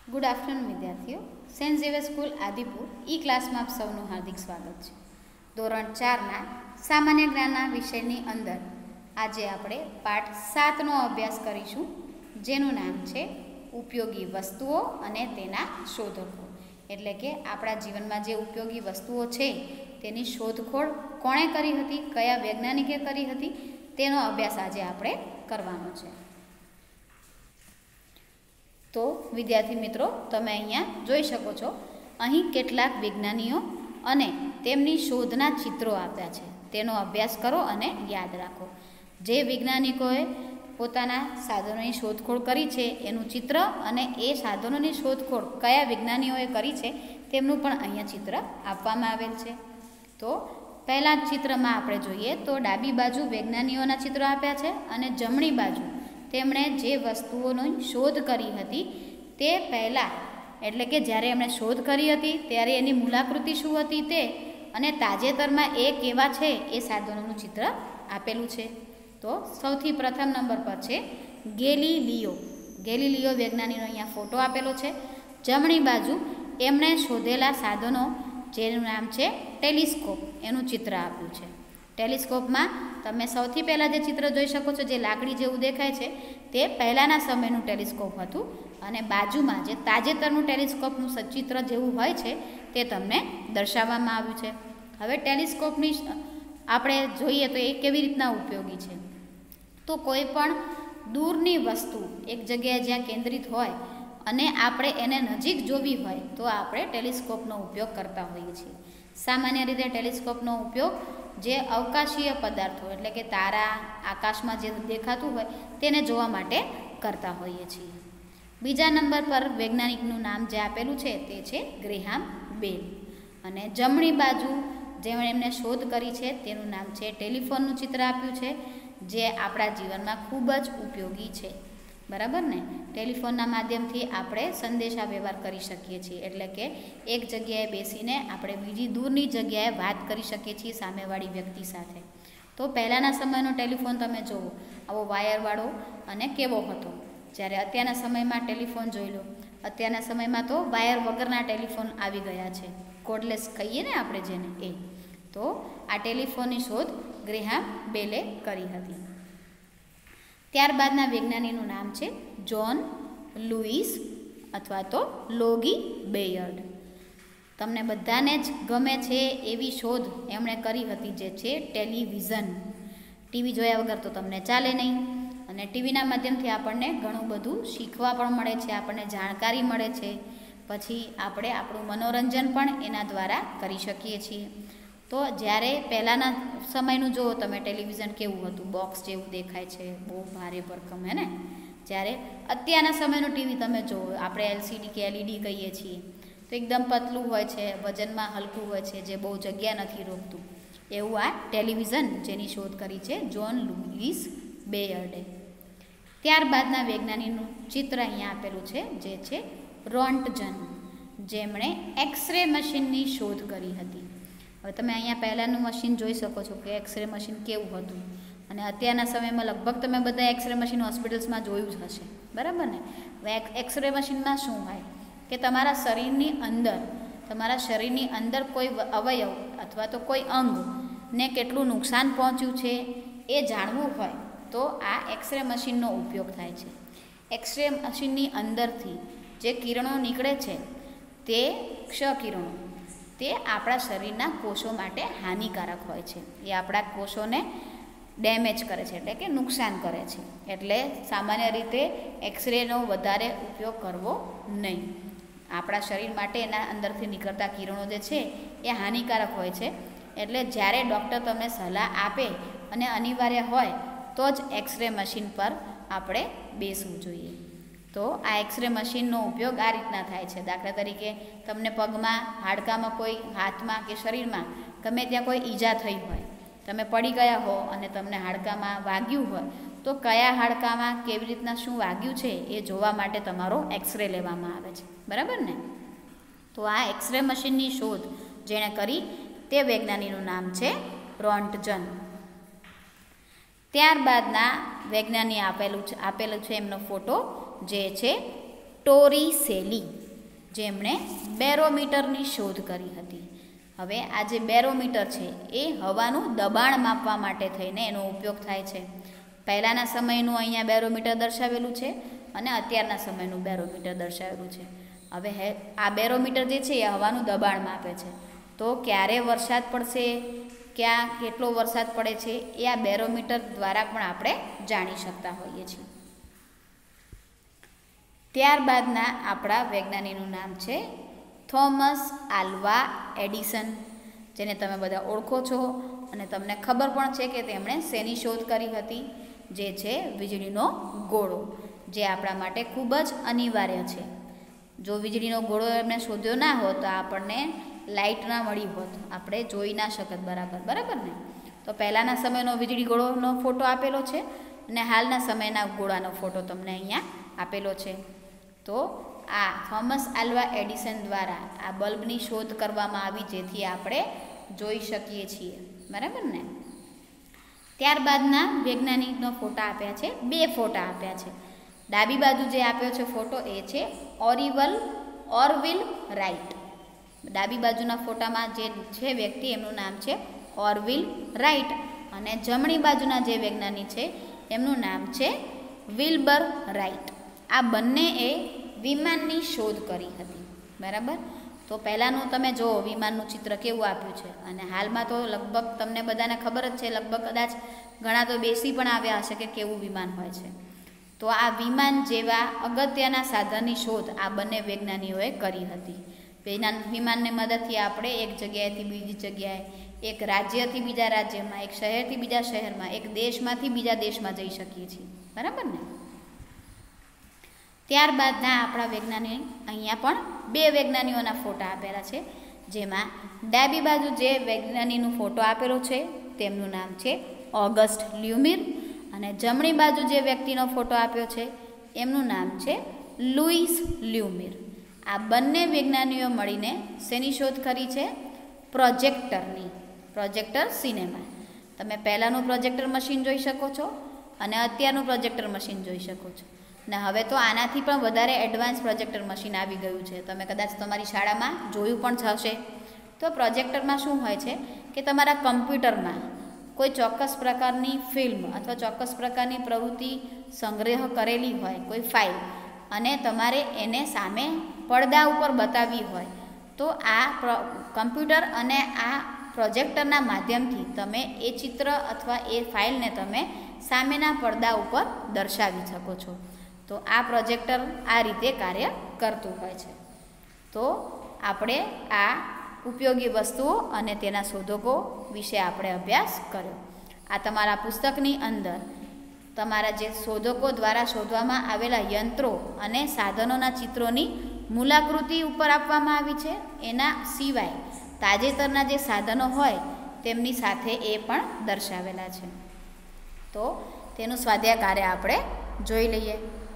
Good afternoon વિદ્યાર્થીઓ, saint Xavier school Adipur E ક્લાસમાં આપ સૌનું હાર્દિક સ્વાગત છે. ધોરણ 4ના સામાન્ય જ્ઞાનના વિષયની અંદર આજે આપણે પાઠ 7નો અભ્યાસ કરીશું, જેનું નામ છે ઉપયોગી વસ્તુઓ અને તેના શોધકો. એટલે કે આપણા જીવનમાં જે ઉપયોગી વસ્તુઓ છે તેની શોધખોળ કોણે કરી હતી, કયા વૈજ્ઞાનિકે કરી હતી, તેનો અભ્યાસ આજે આપણે કરવાનો છે. તો વિદ્યાર્થી મિત્રો, તમે અહીંયા જોઈ શકો છો, અહીં કેટલાક વિજ્ઞાનીઓ અને તેમની શોધના ચિત્રો આપ્યા છે. તેનો અભ્યાસ કરો અને યાદ રાખો. જે વૈજ્ઞાનિકોએ પોતાના સાધનોની શોધખોળ કરી છે એનું ચિત્ર અને એ સાધનોની શોધખોળ કયા વિજ્ઞાનીઓએ કરી છે તેમનું પણ અહીંયા ચિત્ર આપવામાં આવેલ છે. તો પહેલા ચિત્રમાં આપણે જોઈએ તો ડાબી બાજુ વૈજ્ઞાનિકોના ચિત્રો આપ્યા છે અને જમણી બાજુ તેમણે જે વસ્તુઓની શોધ કરી હતી તે પહેલાં, એટલે કે જ્યારે એમણે શોધ કરી હતી ત્યારે એની મૂલાકૃતિ શું હતી તે, અને તાજેતરમાં એ કેવા છે એ સાધનોનું ચિત્ર આપેલું છે. તો સૌથી પ્રથમ નંબર પર છે ગેલીલિયો વૈજ્ઞાનિકનો અહીંયા ફોટો આપેલો છે. જમણી બાજુ એમણે શોધેલા સાધનો જેનું નામ છે ટેલિસ્કોપ, એનું ચિત્ર આપ્યું છે. ટેલિસ્કોપમાં તમે સૌથી પહેલાં જે ચિત્ર જોઈ શકો છો, જે લાકડી જેવું દેખાય છે, તે પહેલાંના સમયનું ટેલિસ્કોપ હતું અને બાજુમાં જે તાજેતરનું ટેલિસ્કોપનું ચિત્ર જેવું હોય છે તે તમને દર્શાવવામાં આવ્યું છે. હવે ટેલિસ્કોપની આપણે જોઈએ તો એ કેવી રીતના ઉપયોગી છે. તો કોઈ પણ દૂરની વસ્તુ એક જગ્યાએ જ્યાં કેન્દ્રિત હોય અને આપણે એને નજીક જોવી હોય તો આપણે ટેલિસ્કોપનો ઉપયોગ કરતા હોઈએ છીએ. સામાન્ય રીતે ટેલિસ્કોપનો ઉપયોગ જે અવકાશીય પદાર્થો, એટલે કે તારા, આકાશમાં જે દેખાતું હોય તેને જોવા માટે કરતા હોઈએ છીએ. બીજા નંબર પર વૈજ્ઞાનિકનું નામ જે આપેલું છે તે છે ગ્રેહામ બેલ. અને જમણી બાજુ જેમણે એમને શોધ કરી છે તેનું નામ છે ટેલિફોનનું ચિત્ર આપ્યું છે, જે આપણા જીવનમાં ખૂબ જ ઉપયોગી છે. બરાબર ને? ટેલિફોનના માધ્યમથી આપણે સંદેશા વ્યવહાર કરી શકીએ છીએ, એટલે કે એક જગ્યાએ બેસીને આપણે બીજી દૂરની જગ્યાએ વાત કરી શકીએ છીએ સામેવાળી વ્યક્તિ સાથે. તો પહેલાંના સમયનો ટેલિફોન તમે જુઓ, આવો વાયરવાળો અને કેવો હતો. જ્યારે અત્યારના સમયમાં ટેલિફોન જોઈ લો, અત્યારના સમયમાં તો વાયર વગરના ટેલિફોન આવી ગયા છે, કોર્ડલેસ કહીએ ને આપણે જેને એ. તો આ ટેલિફોનની શોધ ગ્રેહામ બેલે કરી હતી. ત્યારબાદના વૈજ્ઞાનિકનું નામ છે જ્હોન લુઈસ અથવા તો લોગી બેયર્ડ. તમને બધાને જ ગમે છે એવી શોધ એમણે કરી હતી, જે છે ટેલિવિઝન. ટીવી જોયા વગર તો તમને ચાલે નહીં, અને ટીવીના માધ્યમથી આપણને ઘણું બધું શીખવા પણ મળે છે, આપણને જાણકારી મળે છે, પછી આપણે આપણું મનોરંજન પણ એના દ્વારા કરી શકીએ છીએ. તો જ્યારે પહેલાંના સમયનું જુઓ તમે, ટેલિવિઝન કેવું હતું, બોક્સ જેવું દેખાય છે, બહુ ભારે ભરકમ, હે ને? જ્યારે અત્યારના સમયનું ટીવી તમે જુઓ, આપણે LCD કે LED કહીએ છીએ, તો એકદમ પતલું હોય છે, વજનમાં હલકું હોય છે, જે બહુ જગ્યા નથી રોકતું. એવું આ ટેલિવિઝન જેની શોધ કરી છે જ્હોન લુઈસ બેયર્ડે. ત્યારબાદના વૈજ્ઞાનિકનું ચિત્ર અહીંયા આપેલું છે, જે છે રોન્ટજન, જેમણે એક્સરે મશીનની શોધ કરી હતી. હવે તમે અહીંયા પહેલાંનું મશીન જોઈ શકો છો કે એક્સરે મશીન કેવું હતું, અને અત્યારના સમયમાં લગભગ તમે બધા એક્સરે મશીન હોસ્પિટલ્સમાં જોયું જ હશે. બરાબર ને? હવે એક્સરે મશીનમાં શું હોય કે તમારા શરીરની અંદર કોઈ અવયવ અથવા તો કોઈ અંગને કેટલું નુકસાન પહોંચ્યું છે એ જાણવું હોય તો આ એક્સરે મશીનનો ઉપયોગ થાય છે. એક્સરે મશીનની અંદરથી જે કિરણો નીકળે છે તે ક્ષ-કિરણો, તે આપણા શરીરના કોષો માટે હાનિકારક હોય છે. એ આપણા કોષોને ડેમેજ કરે છે, એટલે કે નુકસાન કરે છે. એટલે સામાન્ય રીતે એક્સરેનો વધારે ઉપયોગ કરવો નહીં. આપણા શરીર માટે એના અંદરથી નીકળતા કિરણો જે છે એ હાનિકારક હોય છે. એટલે જ્યારે ડૉક્ટર તમને સલાહ આપે અને અનિવાર્ય હોય તો જ એક્સરે મશીન પર આપણે બેસવું જોઈએ. તો આ એક્સરે મશીનનો ઉપયોગ આ રીતના થાય છે. દાખલા તરીકે તમને પગમાં, હાડકામાં, કોઈ હાથમાં કે શરીરમાં ગમે ત્યાં કોઈ ઈજા થઈ હોય, તમે પડી ગયા હો અને તમને હાડકામાં વાગ્યું હોય, તો કયા હાડકામાં કેવી રીતના શું વાગ્યું છે એ જોવા માટે તમારો એક્સરે લેવામાં આવે છે. બરાબર ને? તો આ એક્સરે મશીનની શોધ જેણે કરી તે વૈજ્ઞાનિકનું નામ છે રોન્ટજન. ત્યારબાદના વૈજ્ઞાનિક આપેલું છે એમનો ફોટો, જે છે ટોરિસેલી. જેમણે બેરોમીટરની શોધ કરી હતી. હવે આ જે બેરોમીટર છે એ હવાનું દબાણ માપવા માટે થઈને એનો ઉપયોગ થાય છે. પહેલાંના સમયનું અહીંયા બેરોમીટર દર્શાવેલું છે અને અત્યારના સમયનું બેરોમીટર દર્શાવેલું છે. હવે આ બેરોમીટર જે છે એ હવાનું દબાણ માપે છે. તો ક્યારે વરસાદ પડશે, ક્યાં કેટલો વરસાદ પડે છે એ આ બેરોમીટર દ્વારા પણ આપણે જાણી શકતા હોઈએ છીએ. ત્યારબાદના આપણા વૈજ્ઞાનિકનું નામ છે થોમસ આલ્વા એડિસન, જેને તમે બધા ઓળખો છો અને તમને ખબર પણ છે કે તેમણે શેની શોધ કરી હતી, જે છે વીજળીનો ગોળો, જે આપણા માટે ખૂબ જ અનિવાર્ય છે. જો વીજળીનો ગોળો એમણે શોધ્યો ના હોત તો આપણને લાઇટ ના મળી હોત, આપણે જોઈ ના શકત બરાબર ને. તો પહેલાંના સમયનો વીજળી ગોળોનો ફોટો આપેલો છે અને હાલના સમયના ગોળાનો ફોટો તમને અહીંયા આપેલો છે. તો આ થોમસ આલ્વા એડિસન દ્વારા આ બલ્બની શોધ કરવામાં આવી, જેથી આપણે જોઈ શકીએ છીએ, બરાબર ને. ત્યારબાદના વૈજ્ઞાનિકનો ફોટા આપ્યા છે, 2 ફોટા આપ્યા છે. ડાબી બાજુ જે આપ્યો છે ફોટો એ છે ઓરવિલ રાઇટ. ડાબી બાજુના ફોટામાં જે છે વ્યક્તિ એમનું નામ છે ઓરવિલ રાઇટ, અને જમણી બાજુના જે વૈજ્ઞાનિક છે એમનું નામ છે વિલ્બર રાઇટ. આ બંનેએ વિમાનની શોધ કરી હતી, બરાબર. તો પહેલાંનું તમે જુઓ વિમાનનું ચિત્ર કેવું આપ્યું છે, અને હાલમાં તો લગભગ તમને બધાને ખબર જ છે, લગભગ કદાચ ઘણા તો બેસી પણ આવ્યા હશે કે કેવું વિમાન હોય છે. તો આ વિમાન જેવા અગત્યના સાધનની શોધ આ બંને વૈજ્ઞાનિકોએ કરી હતી. વિમાનની મદદથી આપણે એક જગ્યાએથી બીજી જગ્યાએ, એક રાજ્યથી બીજા રાજ્યમાં, એક શહેરથી બીજા શહેરમાં, એક દેશમાંથી બીજા દેશમાં જઈ શકીએ છીએ, બરાબર ને. ત્યારબાદના આપણા વૈજ્ઞાનિક અહીંયા પણ 2 વૈજ્ઞાનિકોના ફોટા આપેલા છે, જેમાં ડાબી બાજુ જે વૈજ્ઞાનિકનો ફોટો આપેલો છે તેમનું નામ છે ઓગસ્ટ લ્યુમિર, અને જમણી બાજુ જે વ્યક્તિનો ફોટો આપ્યો છે એમનું નામ છે લુઈસ લ્યુમિર. આ બંને વૈજ્ઞાનિકો મળીને શેની શોધ કરી છે? પ્રોજેક્ટરની. Projector cinema. તમે પહેલાંનું પ્રોજેક્ટર મશીન જોઈ શકો છો અને અત્યારનું પ્રોજેક્ટર મશીન જોઈ શકો છો, ને હવે તો આનાથી પણ વધારે એડવાન્સ પ્રોજેક્ટર મશીન આવી ગયું છે. તમે કદાચ તમારી શાળામાં જોયું પણ હશે. તો પ્રોજેક્ટરમાં શું હોય છે કે તમારા કમ્પ્યુટરમાં કોઈ ચોક્કસ પ્રકારની ફિલ્મ અથવા ચોક્કસ પ્રકારની પ્રવૃત્તિ સંગ્રહ કરેલી હોય, કોઈ ફાઇલ, અને તમારે એને સામે પડદા ઉપર બતાવવી હોય, તો આ કમ્પ્યુટર અને આ પ્રોજેક્ટરના માધ્યમથી તમે એ ચિત્ર અથવા એ ફાઇલને તમે સામેના પડદા ઉપર દર્શાવી શકો છો. તો આ પ્રોજેક્ટર આ રીતે કાર્ય કરતું હોય છે. તો આપણે આ ઉપયોગી વસ્તુઓ અને તેના શોધકો વિશે આપણે અભ્યાસ કર્યો. આ તમારા પુસ્તકની અંદર તમારા જે શોધકો દ્વારા શોધવામાં આવેલા યંત્રો અને સાધનોના ચિત્રોની મૂલાકૃતિ ઉપર આપવામાં આવી છે. એના સિવાય તાજેતરના જે સાધનો હોય તેમની સાથે એ પણ દર્શાવેલા છે. તો તેનું સ્વાધ્યાય કાર્ય આપણે જોઈ લઈએ.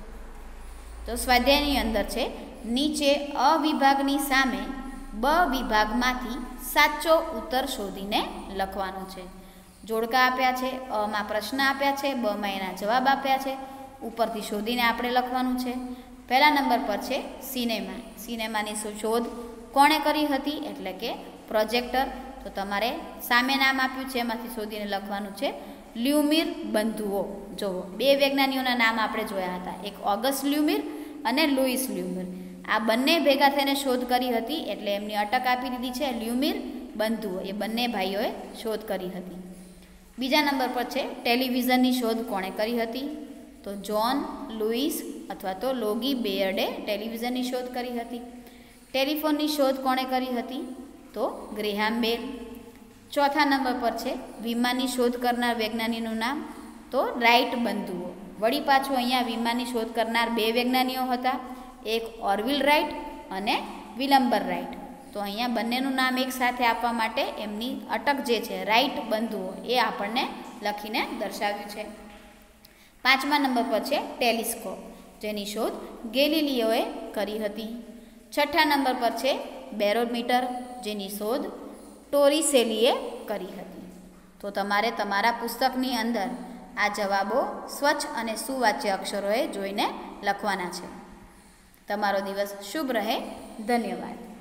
તો સ્વાધ્યાયની અંદર છે, નીચે અ વિભાગની સામે બ વિભાગમાંથી સાચો ઉત્તર શોધીને લખવાનો છે. જોડકા આપ્યા છે, અમાં પ્રશ્ન આપ્યા છે, બમાં એના જવાબ આપ્યા છે, ઉપરથી શોધીને આપણે લખવાનું છે. પહેલા નંબર પર છે સિનેમા. સિનેમાની શોધ કોણે કરી હતી? એટલે કે પ્રોજેક્ટર. તો તમારે સામે નામ આપ્યું છે એમાંથી શોધીને લખવાનું છે લ્યુમિર બંધુઓ. જુઓ, 2 વૈજ્ઞાનિકોના નામ આપણે જોયા હતા, એક ઓગસ્ટ લ્યુમિર અને લુઈસ લ્યુમિર. આ બંને ભેગા થઈને શોધ કરી હતી, એટલે એમની અટક આપી દીધી છે લ્યુમિર બંધુઓ. એ બંને ભાઈઓએ શોધ કરી હતી. બીજા નંબર પર છે ટેલિવિઝનની શોધ કોણે કરી હતી? તો જ્હોન લુઈસ અથવા તો લોગી બેયર્ડે ટેલિવિઝનની શોધ કરી હતી. ટેલિફોનની શોધ કોણે કરી હતી? તો ગ્રેહામ બેલ. ચોથા નંબર પર છે વિમાનની શોધ કરનાર વૈજ્ઞાનિકનું નામ, તો રાઇટ બંધુઓ. વળી પાછું અહીંયા વિમાનની શોધ કરનાર 2 વૈજ્ઞાનિકો હતા, એક ઓરવિલ રાઇટ અને વિલંબર રાઇટ. તો અહીંયા બંનેનું નામ એક સાથે આપવા માટે એમની અટક જે છે રાઇટ બંધુઓ એ આપણને લખીને દર્શાવ્યું છે. 5મા નંબર પર છે ટેલિસ્કોપ, જેની શોધ ગેલિલિયોએ કરી હતી. 6ઠા નંબર પર છે બેરોમીટર, જેની શોધ ટોરિસેલીએ કરી હતી. તો તમારે તમારા પુસ્તકની અંદર આ જવાબો સ્વચ્છ અને સુવાચ્ય અક્ષરોએ જોઈને લખવાના છે. તમારો દિવસ શુભ રહે. ધન્યવાદ.